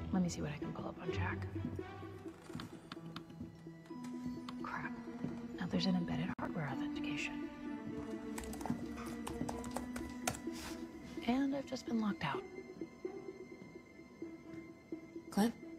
Let me see what I can pull up on Jack. Crap. Now there's an embedded hardware authentication. And I've just been locked out. Clint?